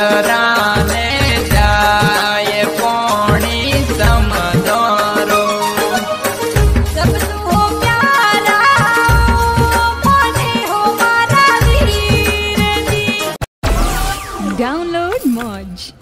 राने जाए पौनी समझोरो सब तो प्यारा मोने हो मारा वीर जी। Download Moj.